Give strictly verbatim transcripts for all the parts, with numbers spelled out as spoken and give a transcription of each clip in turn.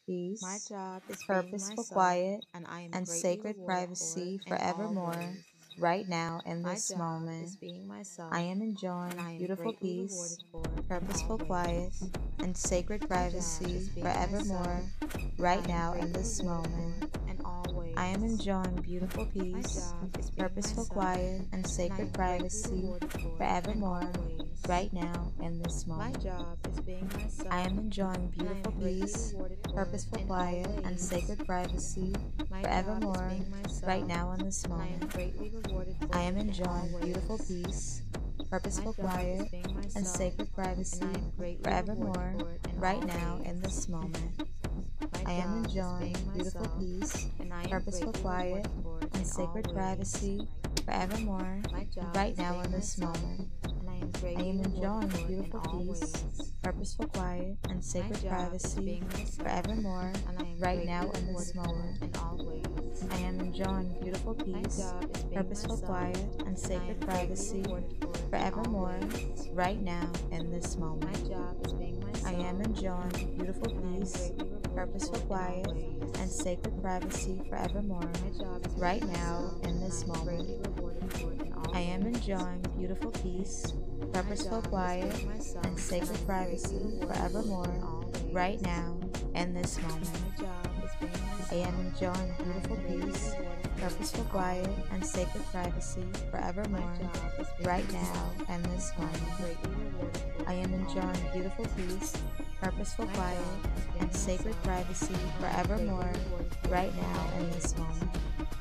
My peace, job is being purposeful myself, quiet, and I am and greatly sacred rewarded for it privacy in all forevermore, ways. right now in My this job is moment. being I myself, am and enjoying I am beautiful greatly peace, rewarded for it in all purposeful quiet, ways. and sacred My job is privacy being myself, forevermore, and I right am now in greatly this rewarded for moment. it in all I am ways. enjoying beautiful My peace, job is being purposeful myself, quiet, and and I sacred am greatly privacy rewarded for it in all forevermore, ways. right now in this My moment. job is being I myself, am enjoying and I beautiful am greatly peace, rewarded for it purposeful in all quiet, and ways. sacred privacy My job is forevermore, being right myself, now in this and I am moment. greatly rewarded I for am it in all enjoying beautiful ways. peace, My purposeful job is quiet, being and myself, sacred and I privacy am greatly rewarded forevermore, for it in right all now in ways. this moment. My I am job is being enjoying beautiful myself, peace, and I am purposeful greatly quiet, rewarded for it and in all sacred ways. privacy forevermore, My job right is now being in this myself, moment. and I am I greatly am rewarded enjoying for it in beautiful all peace, ways. purposeful quiet, and My sacred job is privacy being myself, forevermore, and I am right greatly now in this rewarded for moment. it in all ways. I am enjoying beautiful My peace, job is being purposeful myself, quiet, and and I sacred am greatly privacy rewarded for it in all forevermore, ways. right now in this My moment. job is being I myself, am enjoying beautiful and I am peace, greatly rewarded purposeful for it in all quiet, and ways. sacred privacy forevermore, My job is right being now myself, in and I this am greatly moment. rewarded for it in all I am ways. enjoying beautiful peace, My purposeful job is quiet, being myself, and and I sacred am greatly privacy rewarded for it in forevermore, all right ways. now in this My moment. job is being I myself, am enjoying and I beautiful am greatly peace, rewarded for it purposeful in all quiet, and ways. sacred privacy My forevermore, job is being right myself, now and this and I am moment. greatly rewarded for I it am in all enjoying beautiful ways. peace, purposeful My quiet, job is being and sacred myself, privacy and I am greatly forevermore, rewarded for it right in now all in this ways. moment.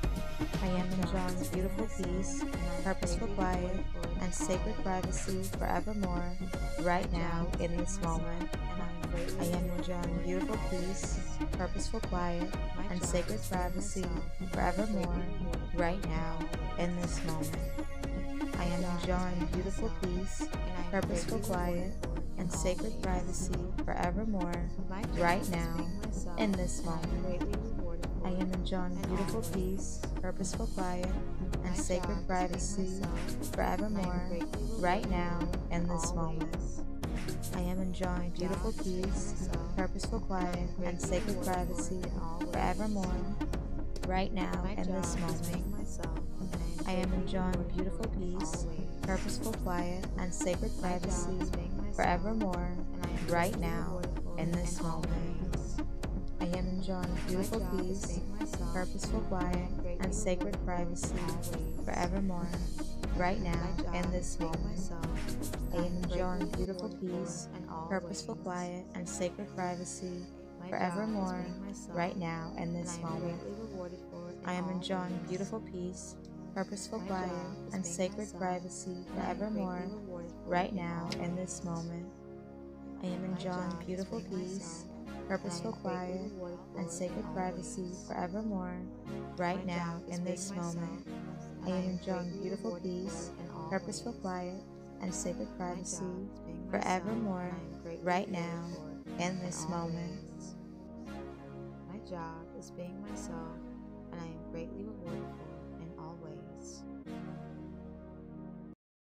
I My am job enjoying is being beautiful myself, peace, and I am purposeful greatly quiet, rewarded for it and in all sacred privacy ways. forevermore, My right now job is in being this myself, moment. and I am greatly I am rewarded for enjoying it in beautiful all peace, ways. purposeful quiet, My and job sacred is being privacy myself, and I am greatly forevermore, rewarded for right it in now all in ways. this moment. I My am job is enjoying being beautiful myself, peace, and I am purposeful greatly rewarded quiet, for it in and all sacred ways. privacy forevermore, My job right is now being myself, in this and I am moment. greatly rewarded I for it am enjoying in all beautiful peace, ways. purposeful quiet, and My sacred job is being privacy myself, and I am forevermore, greatly right rewarded now for it in in this all moment. ways. I am My enjoying beautiful job is being peace, myself, purposeful and I quiet, am and greatly sacred rewarded for it privacy in all ways. forevermore, right now My in this job is moment. being myself, and I am I am greatly enjoying rewarded for beautiful it in all peace, ways. purposeful quiet, and sacred My job privacy is being myself, forevermore, and I am right greatly now rewarded for in it this in all moment. ways. I am enjoying My beautiful job is peace, being myself, purposeful and I quiet, am greatly and sacred rewarded for it in privacy all ways. forevermore, right My now in job is this being moment. myself, I and I am am enjoying greatly beautiful rewarded for peace, it in all purposeful ways. quiet, and sacred privacy My job is forevermore, being myself, right now in and I this am moment. greatly rewarded for it in I am all enjoying ways. beautiful peace, purposeful My quiet, job is and being sacred myself, privacy and I am greatly forevermore, rewarded for it right in now all in this ways. moment. I am My enjoying job is beautiful being peace, myself, and I purposeful am greatly quiet, rewarded and for it in sacred all privacy ways. forevermore, My right now job is in being this myself, moment. I and I am am enjoying greatly beautiful rewarded for peace, it in all purposeful ways. quiet, and sacred My job privacy is being myself, forevermore, and I am greatly right rewarded now for it in in this all moment. ways. My job is being myself, and I am greatly rewarded for